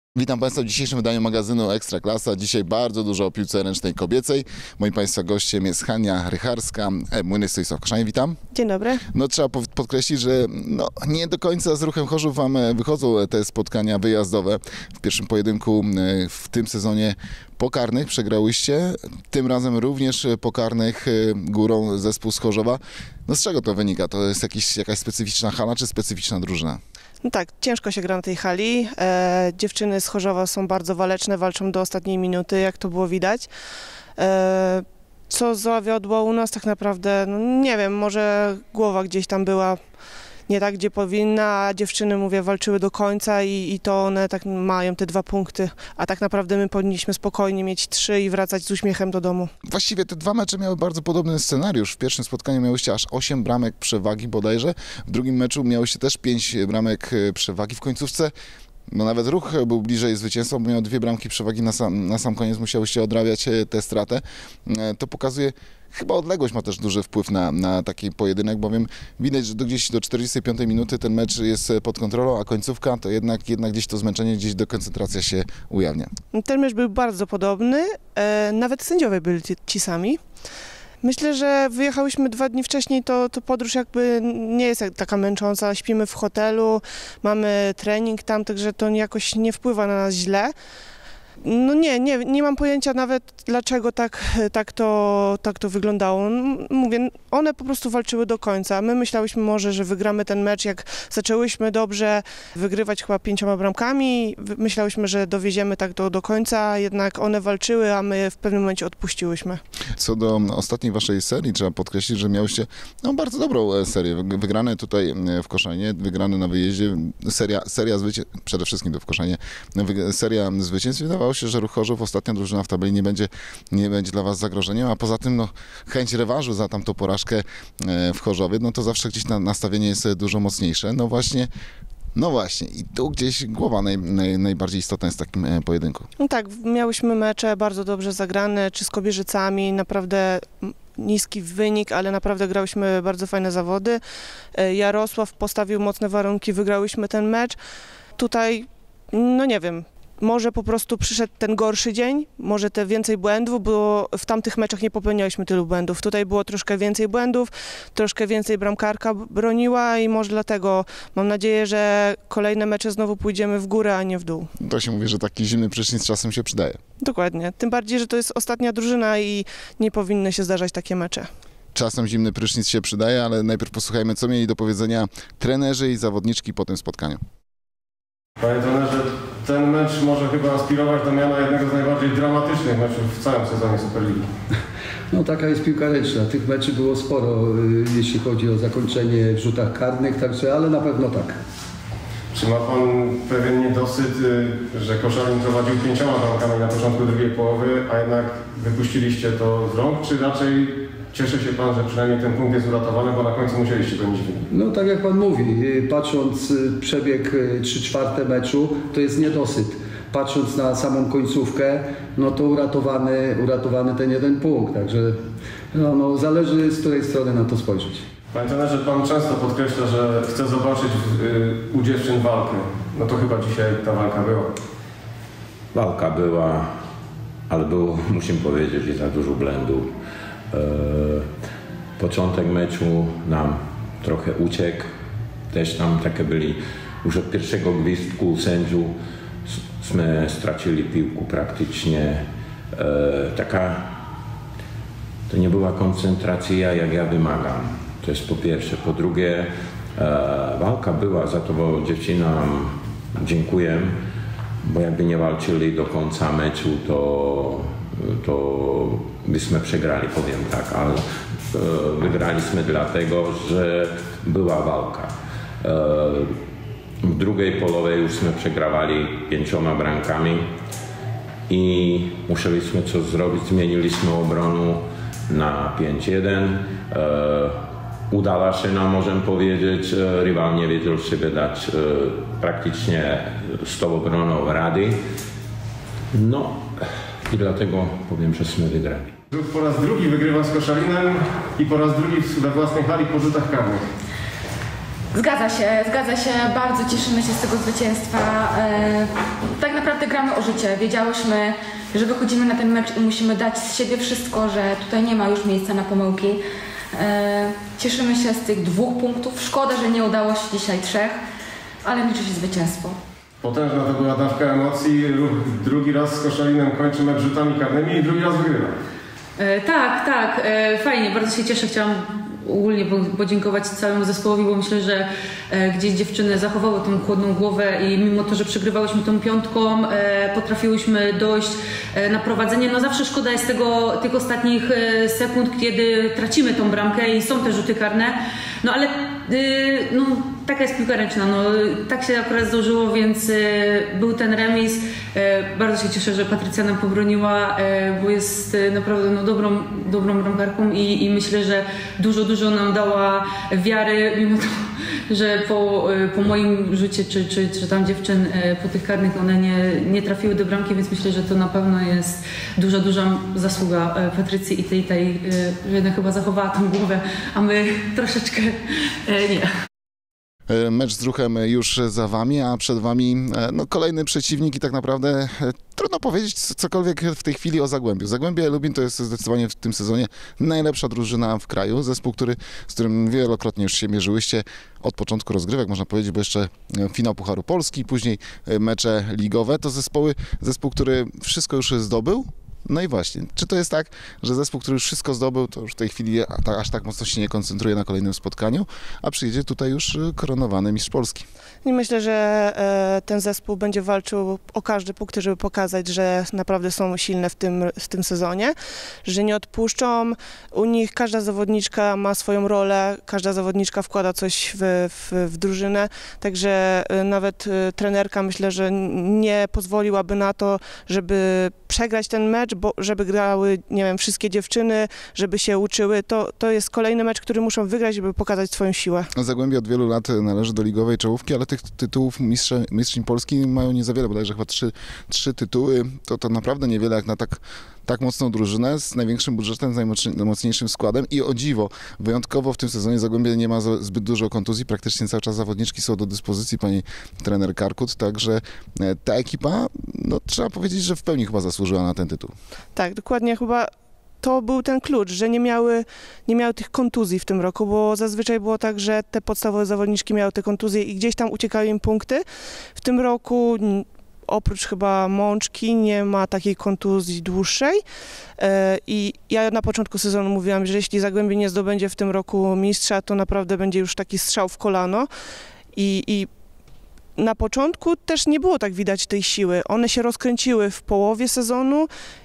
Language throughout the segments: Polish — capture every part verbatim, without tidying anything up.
Witam Państwa w dzisiejszym wydaniu magazynu Ekstraklasa. Dzisiaj bardzo dużo o piłce ręcznej kobiecej. Moim Państwa gościem jest Hania Rycharska, e-Młyny Stoisław Koszalin. Witam. Dzień dobry. No, trzeba podkreślić, że no, nie do końca z Ruchem Chorzów Wam wychodzą te spotkania wyjazdowe. W pierwszym pojedynku w tym sezonie pokarnych przegrałyście, tym razem również pokarnych górą zespół z Chorzowa. No z czego to wynika? To jest jakiś, jakaś specyficzna hala czy specyficzna drużyna? No tak, ciężko się gra na tej hali. E, dziewczyny z Chorzowa są bardzo waleczne, walczą do ostatniej minuty, jak to było widać. E, co zawiodło u nas tak naprawdę, no nie wiem, może głowa gdzieś tam była nie tak, gdzie powinna, a dziewczyny, mówię, walczyły do końca i, i to one tak mają te dwa punkty, a tak naprawdę my powinniśmy spokojnie mieć trzy i wracać z uśmiechem do domu. Właściwie te dwa mecze miały bardzo podobny scenariusz. W pierwszym spotkaniu miałyście aż osiem bramek przewagi bodajże, w drugim meczu miałyście też pięć bramek przewagi. W końcówce no nawet Ruch był bliżej zwycięstwa, bo miał dwie bramki przewagi, na sam, na sam koniec musiałyście odrabiać tę stratę. To pokazuje, chyba odległość ma też duży wpływ na, na taki pojedynek, bowiem widać, że do gdzieś do czterdziestej piątej minuty ten mecz jest pod kontrolą, a końcówka to jednak, jednak gdzieś to zmęczenie, gdzieś dekoncentracja się ujawnia. Ten mecz był bardzo podobny, e, nawet sędziowie byli ci, ci sami. Myślę, że wyjechałyśmy dwa dni wcześniej, to, to podróż jakby nie jest taka męcząca. Śpimy w hotelu, mamy trening tam, także to jakoś nie wpływa na nas źle. No nie, nie, nie mam pojęcia nawet dlaczego tak, tak, to, tak to wyglądało. Mówię, one po prostu walczyły do końca. My myślałyśmy może, że wygramy ten mecz, jak zaczęłyśmy dobrze wygrywać chyba pięcioma bramkami. Myślałyśmy, że dowieziemy tak do, do końca, jednak one walczyły, a my w pewnym momencie odpuściłyśmy. Co do ostatniej waszej serii, trzeba podkreślić, że miałyście no, bardzo dobrą serię. Wygrane tutaj w Koszalinie, wygrane na wyjeździe, seria, seria zwycięstw, przede wszystkim to w Koszalinie, seria zwycięstw. Wydawało się, że Ruch Chorzów, ostatnia drużyna w tabeli, nie będzie, nie będzie dla was zagrożeniem, a poza tym no, chęć rewanżu za tamtą porażkę w Chorzowie, no to zawsze gdzieś na, nastawienie jest dużo mocniejsze. No właśnie, no właśnie i tu gdzieś głowa naj, naj, najbardziej istotna jest w takim pojedynku. No tak, miałyśmy mecze bardzo dobrze zagrane, czy z Kobierzycami, naprawdę niski wynik, ale naprawdę grałyśmy bardzo fajne zawody. Jarosław postawił mocne warunki, wygrałyśmy ten mecz. Tutaj, no nie wiem, może po prostu przyszedł ten gorszy dzień, może te więcej błędów, bo w tamtych meczach nie popełnialiśmy tylu błędów. Tutaj było troszkę więcej błędów, troszkę więcej bramkarka broniła i może dlatego mam nadzieję, że kolejne mecze znowu pójdziemy w górę, a nie w dół. To się mówi, że taki zimny prysznic czasem się przydaje. Dokładnie. Tym bardziej, że to jest ostatnia drużyna i nie powinny się zdarzać takie mecze. Czasem zimny prysznic się przydaje, ale najpierw posłuchajmy, co mieli do powiedzenia trenerzy i zawodniczki po tym spotkaniu. Panie trenerze, ten mecz może chyba aspirować do miana jednego z najbardziej dramatycznych meczów w całym sezonie Superligi. No taka jest piłka ręczna. Tych meczy było sporo, jeśli chodzi o zakończenie w rzutach karnych, także, ale na pewno tak. Czy ma pan pewien niedosyt, że Koszalin prowadził pięcioma bramkami na początku drugiej połowy, a jednak wypuściliście to z rąk, czy raczej cieszy się pan, że przynajmniej ten punkt jest uratowany, bo na końcu musieliście gonić wynik? No tak jak pan mówi, patrząc przebieg trzy czwarte meczu, to jest niedosyt. Patrząc na samą końcówkę, no to uratowany, uratowany ten jeden punkt, także no, no, zależy z której strony na to spojrzeć. Panie trenerze, pan często podkreśla, że chce zobaczyć y, u dziewczyn walkę. No to chyba dzisiaj ta walka była. Walka była, ale było, musimy powiedzieć, i za dużo błędów. Początek meczu nam trochę uciekł, też tam takie byli, już od pierwszego gwizdku sędziów my stracili piłkę praktycznie. Taka, to nie była koncentracja, jak ja wymagam, to jest po pierwsze. Po drugie, walka była, za to bo dziewczynom dziękuję, bo jakby nie walczyli do końca meczu, to to byśmy przegrali, powiem tak, ale e, wygraliśmy dlatego, że była walka. E, w drugiej połowie jużśmy przegrawali pięcioma bramkami i musieliśmy coś zrobić, zmieniliśmy obronę na pięć jeden. E, udała się nam, możemy powiedzieć, rywal nie wiedział sobie dać e, praktycznie z tą obroną rady. No, i dlatego powiem, żeśmy wygrali. Po raz drugi wygrywa z Koszalinem i po raz drugi we własnej hali po rzutach karnych. Zgadza się, zgadza się. Bardzo cieszymy się z tego zwycięstwa. E, tak naprawdę gramy o życie. Wiedziałyśmy, że wychodzimy na ten mecz i musimy dać z siebie wszystko, że tutaj nie ma już miejsca na pomyłki. E, cieszymy się z tych dwóch punktów. Szkoda, że nie udało się dzisiaj trzech, ale liczy się zwycięstwo. Potężna to była dawka emocji. Ruch drugi raz z Koszalinem kończy mecz rzutami karnymi i drugi raz wygrywa. E, tak, tak. E, fajnie, bardzo się cieszę. Chciałam ogólnie podziękować całemu zespołowi, bo myślę, że e, gdzieś dziewczyny zachowały tą chłodną głowę i mimo to, że przegrywałyśmy tą piątką, e, potrafiłyśmy dojść e, na prowadzenie. No zawsze szkoda jest tego, tych ostatnich e, sekund, kiedy tracimy tą bramkę i są te rzuty karne. No ale e, no, taka jest piłka ręczna. No, tak się akurat zdarzyło, więc e, był ten remis. E, bardzo się cieszę, że Patrycja nam pobroniła, e, bo jest e, naprawdę no, dobrą, dobrą bramkarką i, i myślę, że dużo, dużo nam dała wiary, mimo to, że po, po moim rzucie, czy, czy, czy tam dziewczyn po tych karnych one nie, nie trafiły do bramki, więc myślę, że to na pewno jest duża, duża zasługa Patrycji i tej, tej, że jednak chyba zachowała tą głowę, a my troszeczkę nie. Mecz z Ruchem już za wami, a przed wami no, kolejny przeciwnik i tak naprawdę trudno powiedzieć cokolwiek w tej chwili o Zagłębiu. Zagłębie Lubin to jest zdecydowanie w tym sezonie najlepsza drużyna w kraju. Zespół, który, z którym wielokrotnie już się mierzyłyście od początku rozgrywek, można powiedzieć, bo jeszcze finał Pucharu Polski, później mecze ligowe. To zespoły, zespół, który wszystko już zdobył. No i właśnie, czy to jest tak, że zespół, który już wszystko zdobył, to już w tej chwili aż tak mocno się nie koncentruje na kolejnym spotkaniu, a przyjdzie tutaj już koronowany mistrz Polski? I myślę, że ten zespół będzie walczył o każde punkty, żeby pokazać, że naprawdę są silne w tym, w tym sezonie, że nie odpuszczą. U nich każda zawodniczka ma swoją rolę, każda zawodniczka wkłada coś w, w, w drużynę, także nawet trenerka myślę, że nie pozwoliłaby na to, żeby przegrać ten mecz, bo żeby grały, nie wiem, wszystkie dziewczyny, żeby się uczyły. To, to jest kolejny mecz, który muszą wygrać, żeby pokazać swoją siłę. Zagłębie od wielu lat należy do ligowej czołówki, ale tych tytułów mistrze, mistrzyń Polski mają nie za wiele, bodajże chyba trzy, trzy tytuły. To, to naprawdę niewiele jak na tak, tak mocną drużynę z największym budżetem, z najmocniejszym składem i o dziwo, wyjątkowo w tym sezonie Zagłębie nie ma zbyt dużo kontuzji, praktycznie cały czas zawodniczki są do dyspozycji pani trener Karkut, także ta ekipa, no trzeba powiedzieć, że w pełni chyba zasłużyła na ten tytuł. Tak, dokładnie, chyba to był ten klucz, że nie miały, nie miały tych kontuzji w tym roku, bo zazwyczaj było tak, że te podstawowe zawodniczki miały te kontuzje i gdzieś tam uciekały im punkty. W tym roku oprócz chyba Mączki nie ma takiej kontuzji dłuższej i ja na początku sezonu mówiłam, że jeśli Zagłębie nie zdobędzie w tym roku mistrza, to naprawdę będzie już taki strzał w kolano i, i na początku też nie było tak widać tej siły. One się rozkręciły w połowie sezonu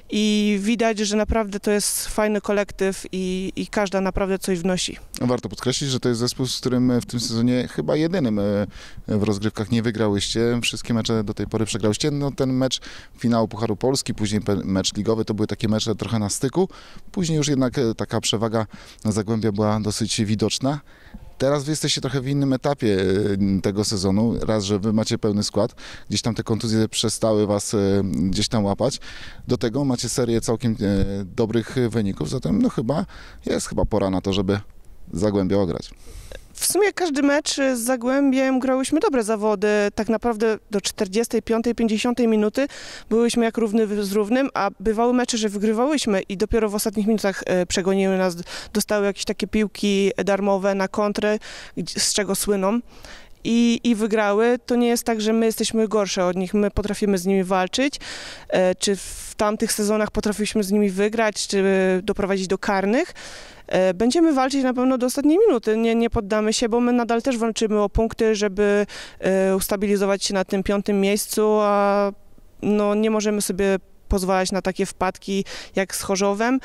i widać, że naprawdę to jest fajny kolektyw i, i każda naprawdę coś wnosi. Warto podkreślić, że to jest zespół, z którym w tym sezonie chyba jedynym w rozgrywkach nie wygrałyście. Wszystkie mecze do tej pory przegrałyście. No ten mecz finału Pucharu Polski, później mecz ligowy, to były takie mecze trochę na styku. Później już jednak taka przewaga Zagłębia była dosyć widoczna. Teraz wy jesteście trochę w innym etapie tego sezonu. Raz, że wy macie pełny skład, gdzieś tam te kontuzje przestały was gdzieś tam łapać. Do tego macie serię całkiem dobrych wyników, zatem no chyba jest chyba pora na to, żeby Zagłębie ograć. W sumie każdy mecz z Zagłębiem grałyśmy dobre zawody. Tak naprawdę do czterdziestej piątej, pięćdziesiątej minuty byłyśmy jak równy z równym, a bywały mecze, że wygrywałyśmy i dopiero w ostatnich minutach przegoniły nas, dostały jakieś takie piłki darmowe na kontrę, z czego słyną. I, i wygrały. To nie jest tak, że my jesteśmy gorsze od nich, my potrafimy z nimi walczyć, e, czy w tamtych sezonach potrafiliśmy z nimi wygrać, czy doprowadzić do karnych. E, będziemy walczyć na pewno do ostatniej minuty, nie, nie poddamy się, bo my nadal też walczymy o punkty, żeby e, ustabilizować się na tym piątym miejscu, a no, nie możemy sobie pozwalać na takie wpadki jak z Chorzowem.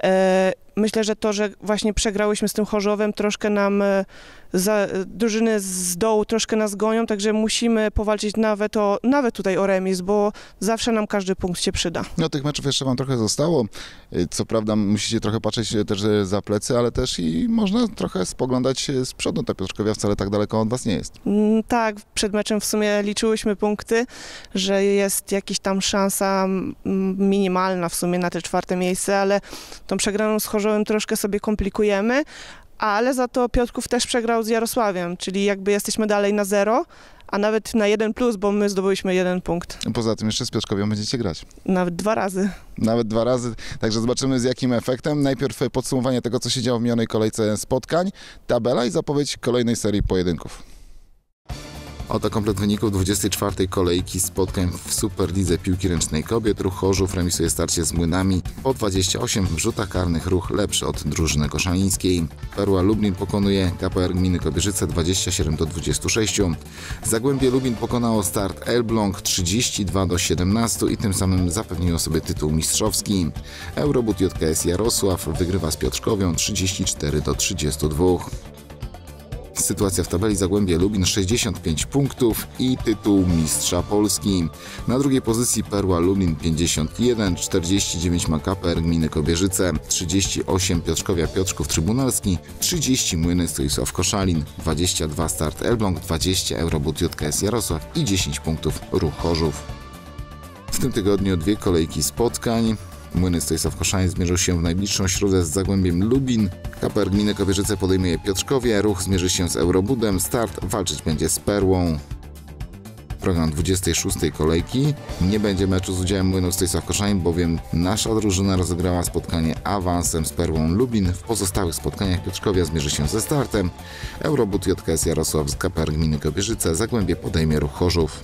E, myślę, że to, że właśnie przegrałyśmy z tym Chorzowem, troszkę nam za, drużyny z dołu troszkę nas gonią, także musimy powalczyć nawet, o, nawet tutaj o remis, bo zawsze nam każdy punkt się przyda. No tych meczów jeszcze wam trochę zostało. Co prawda musicie trochę patrzeć też za plecy, ale też i można trochę spoglądać z przodu. Ta Piotrkowia wcale tak daleko od was nie jest. Mm, tak, przed meczem w sumie liczyłyśmy punkty, że jest jakaś tam szansa minimalna w sumie na te czwarte miejsce, ale tą przegraną z Chorzowem troszkę sobie komplikujemy, ale za to Piotrków też przegrał z Jarosławiem, czyli jakby jesteśmy dalej na zero, a nawet na jeden plus, bo my zdobyliśmy jeden punkt. Poza tym jeszcze z Piotrkowią będziecie grać. Nawet dwa razy. Nawet dwa razy, także zobaczymy z jakim efektem. Najpierw podsumowanie tego, co się działo w minionej kolejce spotkań, tabela i zapowiedź kolejnej serii pojedynków. Oto komplet wyników dwudziestej czwartej kolejki spotkań w Superlidze Piłki Ręcznej Kobiet. Ruch Chorzów remisuje starcie z Młynami po dwadzieścia osiem, w rzutach karnych Ruch lepszy od drużyny koszalińskiej. Perła Lublin pokonuje K P R Gminy Kobierzyce dwadzieścia siedem do dwudziestu sześciu. Zagłębie Lubin pokonało Start Elbląg trzydzieści dwa do siedemnastu i tym samym zapewniło sobie tytuł mistrzowski. Eurobut J K S Jarosław wygrywa z Piotrkowią trzydzieści cztery do trzydziestu dwóch. Sytuacja w tabeli: Zagłębie Lubin sześćdziesiąt pięć punktów i tytuł mistrza Polski. Na drugiej pozycji Perła Lublin pięćdziesiąt jeden, czterdzieści dziewięć ma K P R Gminy Kobierzyce, trzydzieści osiem Piotrkowia Piotrków Trybunalski, trzydzieści Młyny Stoisław Koszalin, dwadzieścia dwa Start Elbląg, dwadzieścia Eurobut J K S Jarosław i dziesięć punktów Ruch Chorzów. W tym tygodniu dwie kolejki spotkań. Młyny Stoisław Koszalin zmierzą się w najbliższą środę z Zagłębiem Lubin. K P R Gminy Kobierzyce podejmuje Piotrkowie, Ruch zmierzy się z Eurobudem, Start walczyć będzie z Perłą. Program dwudziestej szóstej kolejki. Nie będzie meczu z udziałem Młynów Stoisław Koszalin, bowiem nasza drużyna rozegrała spotkanie awansem z Perłą Lubin. W pozostałych spotkaniach Piotrkowia zmierzy się ze Startem. Eurobud J K S Jarosław z K P R Gminy Kobierzyce, Zagłębie podejmie Ruch Chorzów.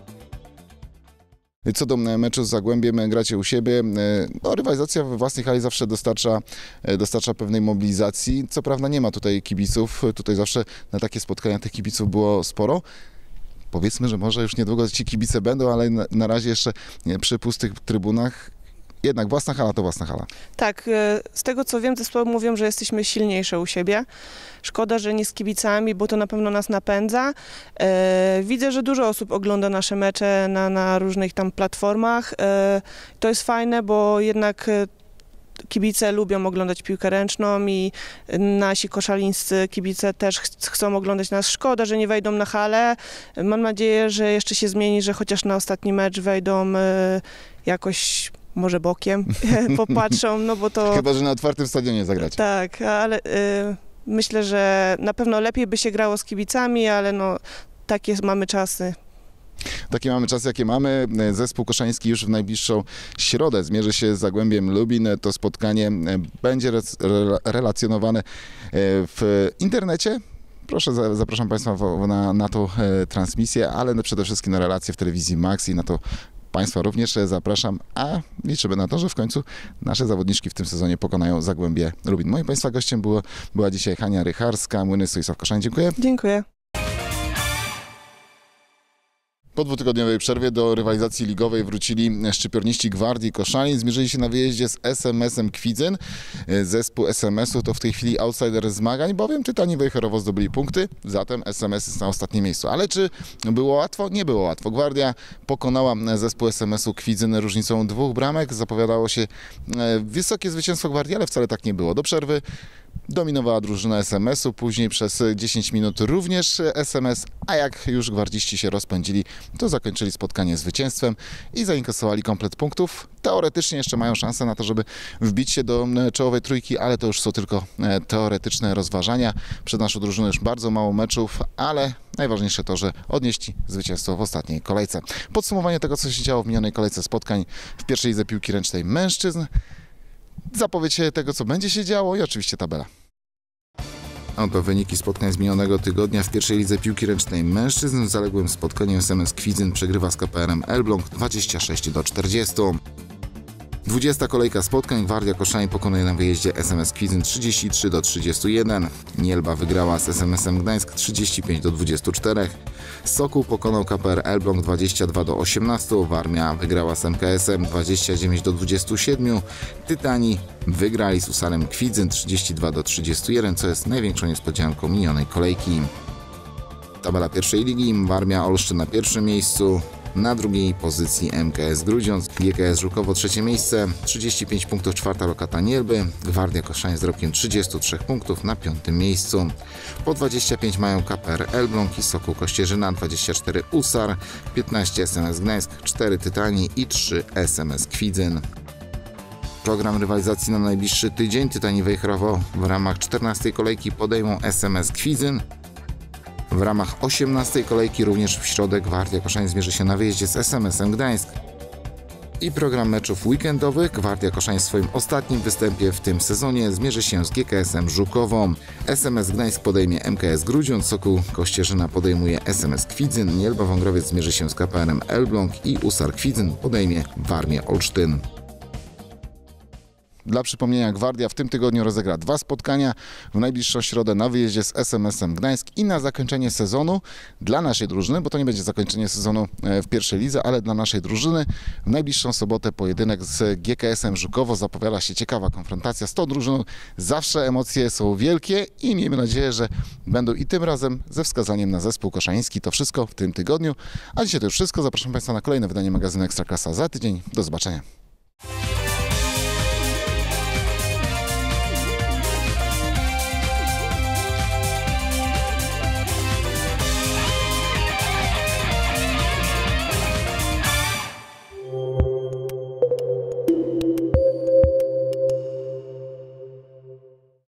Co do meczu z Zagłębiem, gracie u siebie. No, rywalizacja we własnej hali zawsze dostarcza, dostarcza pewnej mobilizacji. Co prawda nie ma tutaj kibiców, tutaj zawsze na takie spotkania tych kibiców było sporo. Powiedzmy, że może już niedługo ci kibice będą, ale na, na razie jeszcze przy pustych trybunach. Jednak własna hala to własna hala. Tak, z tego co wiem, zespoły mówią, że jesteśmy silniejsze u siebie. Szkoda, że nie z kibicami, bo to na pewno nas napędza. Widzę, że dużo osób ogląda nasze mecze na, na różnych tam platformach. To jest fajne, bo jednak kibice lubią oglądać piłkę ręczną i nasi koszalińscy kibice też ch chcą oglądać nas. Szkoda, że nie wejdą na halę. Mam nadzieję, że jeszcze się zmieni, że chociaż na ostatni mecz wejdą jakoś może bokiem, popatrzą, no bo to... Chyba, że na otwartym stadionie zagrać. Tak, ale y, myślę, że na pewno lepiej by się grało z kibicami, ale no takie mamy czasy. Takie mamy czasy, jakie mamy. Zespół koszaliński już w najbliższą środę zmierzy się z Zagłębiem Lubin. To spotkanie będzie re relacjonowane w internecie. Proszę, zapraszam Państwa na, na tą transmisję, ale przede wszystkim na relacje w telewizji Max i na to Państwa również zapraszam, a liczymy na to, że w końcu nasze zawodniczki w tym sezonie pokonają Zagłębie Lubin. Moim Państwa gościem było, była dzisiaj Hania Rycharska, Młyny Stoisław Koszalin. Dziękuję. Dziękuję. Po dwutygodniowej przerwie do rywalizacji ligowej wrócili szczypiorniści Gwardii Koszalin. Zmierzyli się na wyjeździe z S M S-em Kwidzyn. Zespół S M S-u to w tej chwili outsider zmagań, bowiem Tytani Wejherowo zdobyli punkty, zatem S M S jest na ostatnim miejscu. Ale czy było łatwo? Nie było łatwo. Gwardia pokonała zespół S M S-u Kwidzyn różnicą dwóch bramek. Zapowiadało się wysokie zwycięstwo Gwardii, ale wcale tak nie było. Do przerwy dominowała drużyna S M S-u, później przez dziesięć minut również S M S, a jak już gwardziści się rozpędzili, to zakończyli spotkanie zwycięstwem i zainkasowali komplet punktów. Teoretycznie jeszcze mają szansę na to, żeby wbić się do czołowej trójki, ale to już są tylko teoretyczne rozważania. Przed naszą drużyną już bardzo mało meczów, ale najważniejsze to, że odnieśli zwycięstwo w ostatniej kolejce. Podsumowanie tego, co się działo w minionej kolejce spotkań w pierwszej lidze piłki ręcznej mężczyzn. Zapowiedź tego, co będzie się działo i oczywiście tabela. Oto wyniki spotkań z minionego tygodnia w pierwszej lidze piłki ręcznej mężczyzn. W zaległym spotkaniu S M S Kwidzyn przegrywa z K P R-em Elbląg dwadzieścia sześć do czterdziestu. dwudziesta kolejka spotkań. Gwardia Koszalin pokonuje na wyjeździe S M S Kwidzyn trzydzieści trzy do trzydziestu jeden. Nielba wygrała z S M S-em Gdańsk trzydzieści pięć do dwudziestu czterech. Sokół pokonał K P R Elbląg dwadzieścia dwa do osiemnastu. Warmia wygrała z M K S-em dwadzieścia dziewięć do dwudziestu siedmiu. Tytani wygrali z Usarem Kwidzyn trzydzieści dwa do trzydziestu jeden, co jest największą niespodzianką minionej kolejki. Tabela pierwszej ligi. Warmia Olsztyn na pierwszym miejscu. Na drugiej pozycji M K S Grudziądz, G K S Żukowo trzecie miejsce, trzydzieści pięć punktów, czwarta lokata Nielby, Gwardia Koszalin z rokiem trzydzieści trzy punktów na piątym miejscu. Po dwadzieścia pięć mają K P R Elbląg i Sokół Kościerzyna, dwadzieścia cztery Usar, piętnaście S M S Gdańsk, cztery Tytani i trzy S M S Kwidzyn. Program rywalizacji na najbliższy tydzień. Tytani Wejherowo w ramach czternastej kolejki podejmą S M S Kwidzyn. W ramach osiemnastej kolejki również w środę Gwardia Koszalin zmierzy się na wyjeździe z S M S-em Gdańsk. I program meczów weekendowych. Gwardia Koszalin w swoim ostatnim występie w tym sezonie zmierzy się z G K S-em Żukowo. S M S Gdańsk podejmie M K S Grudziądz, Sokół Kościerzyna podejmuje S M S Kwidzyn, Nielba Wągrowiec zmierzy się z K P R-em Elbląg i Usar Kwidzyn podejmie Warmię Olsztyn. Dla przypomnienia, Gwardia w tym tygodniu rozegra dwa spotkania, w najbliższą środę na wyjeździe z S M S-em Gdańsk i na zakończenie sezonu dla naszej drużyny, bo to nie będzie zakończenie sezonu w pierwszej lidze, ale dla naszej drużyny w najbliższą sobotę pojedynek z G K S-em Żukowo. Zapowiada się ciekawa konfrontacja z tą drużyną. Zawsze emocje są wielkie i miejmy nadzieję, że będą i tym razem ze wskazaniem na zespół koszaliński. To wszystko w tym tygodniu, a dzisiaj to już wszystko. Zapraszam Państwa na kolejne wydanie magazynu Ekstraklasa za tydzień. Do zobaczenia.